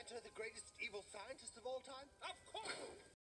Santa the greatest evil scientist of all time? Of course!